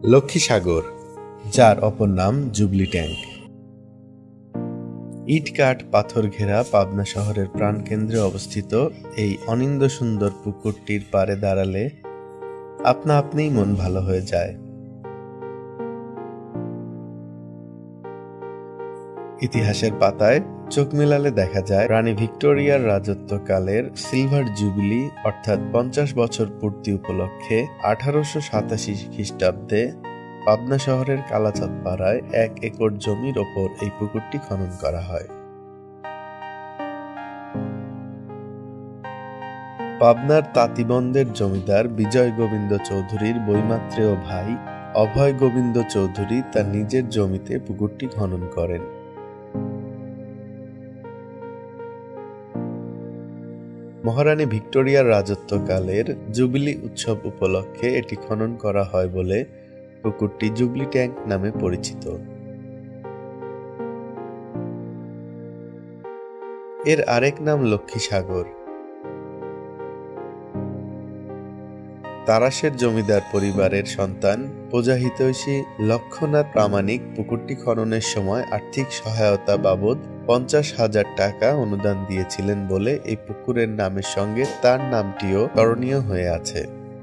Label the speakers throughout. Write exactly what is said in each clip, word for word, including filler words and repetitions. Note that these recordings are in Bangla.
Speaker 1: লক্ষ্মী সাগর, যার অপর নাম জুবলি ট্যাঙ্ক। ইট কাঠ পাথর ঘেরা পাবনা শহরের প্রাণকেন্দ্রে অবস্থিত এই অনিন্দ সুন্দর পুকুরটির পাড়ে দাঁড়ালে আপনা আপনিই মন ভালো হয়ে যায়। ইতিহাসের পাতায় চোখ মেলালে দেখা যায় রানী ভিক্টোরিয়ার রাজত্বকালের সিলভার জুবিলি অর্থাৎ পঞ্চাশ বছর পূর্তি উপলক্ষে আঠারোশো সাতাশি খ্রিস্টাব্দে পাবনা শহরের কালাচাঁদ পাড়ায় এক একর জমির ওপর এই পুকুরটি খনন করা হয়। পাবনার তাঁতিবন্দের জমিদার বিজয় গোবিন্দ চৌধুরীর বৈমাত্রেয় ভাই অভয় গোবিন্দ চৌধুরী তার নিজের জমিতে পুকুরটি খনন করেন। মহারানী ভিক্টোরিয়ার রাজত্বকালের জুবিলি উৎসব উপলক্ষে এটি খনন করা হয় বলে পুকুরটি জুবলি ট্যাঙ্ক নামে পরিচিত। এর আরেক নাম লক্ষ্মী সাগর। তারাশের জমিদার পরিবারের সন্তান প্রজাহিতৈষী লক্ষ্মনাথ প্রামাণিক পুকুরটি খননের সময় আর্থিক সহায়তা বাবদ পঞ্চাশ হাজার টাকা অনুদান দিয়েছিলেন বলে এই পুকুরের নামের সঙ্গে তার নামটিও স্মরণীয় হয়ে আছে।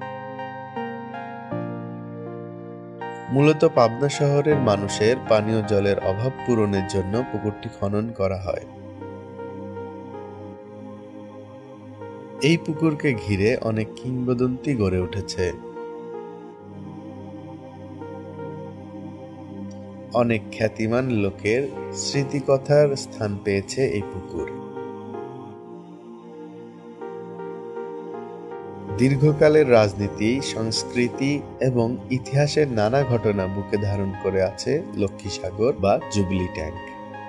Speaker 1: মূলত পাবনা শহরের মানুষের পানীয় জলের অভাব পূরণের জন্য পুকুরটি খনন করা হয়। এই পুকুরকে ঘিরে অনেক কিংবদন্তি গড়ে উঠেছে। অনেক খ্যাতিমান লোকের স্মৃতিকথার স্থান পেয়েছে এই পুকুর। দীর্ঘকালের রাজনীতি, সংস্কৃতি এবং ইতিহাসের নানা ঘটনা বুকে ধারণ করে আছে লক্ষ্মী সাগর বা জুবিলি ট্যাঙ্ক।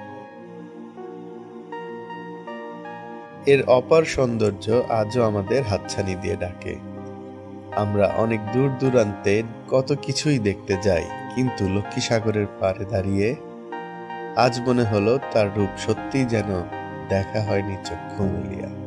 Speaker 1: এর অপার সৌন্দর্য আজও আমাদের হাতছানি দিয়ে ডাকে। আমরা অনেক দূর দূরান্তে কত কিছুই দেখতে যাই, কিন্তু লক্ষ্মী সাগরের পাড়ে দাঁড়িয়ে আজ মনে হলো তার রূপ সত্যিই যেন দেখা হয়নি চক্ষু মিলিয়া।